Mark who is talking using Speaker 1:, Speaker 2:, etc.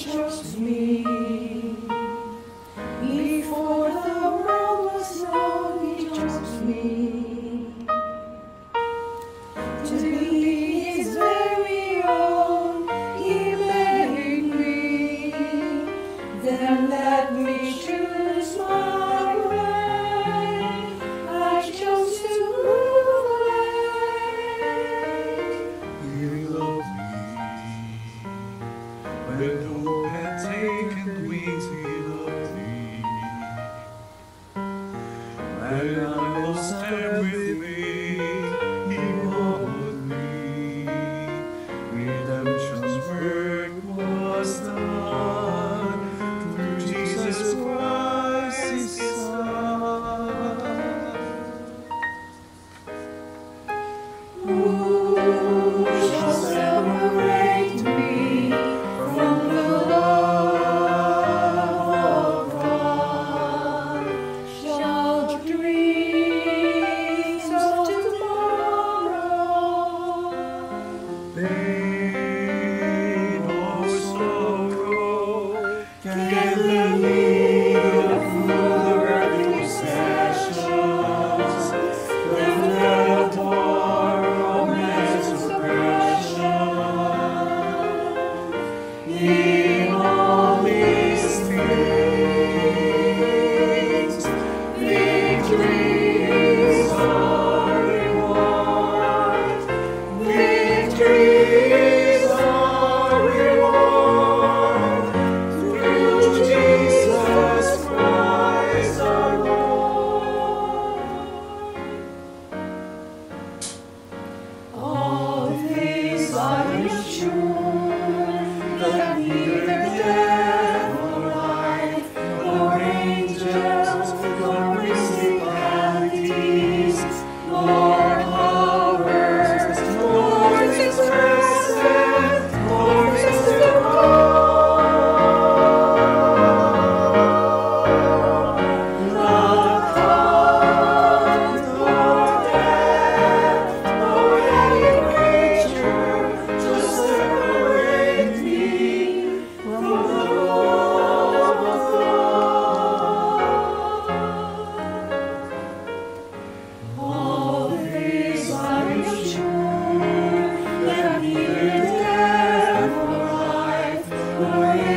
Speaker 1: chose me. Before the world was known, he chose me. To be his very own, he made me. Then let me choose my way. I chose to move away.
Speaker 2: You loved me when hope had taken wings. You loved me when I lost everything. You loved me. Redemption's work was done through Jesus Christ, His Son.
Speaker 1: Who shall separate me from the love of God? Shall dreams of tomorrow,
Speaker 2: Pain or sorrow can lead through the earthly possessions, the thread of war or man's oppression. In all these things, victories are reward. Victories are reward through Jesus Christ our Lord.
Speaker 1: all things I am sure that neither death nor life, nor angels, nor principalities, nor powers, nor things present, nor things to come, not height, nor depth, nor any creature shall separate me from the love of God. All these I am sure that neither death nor life, nor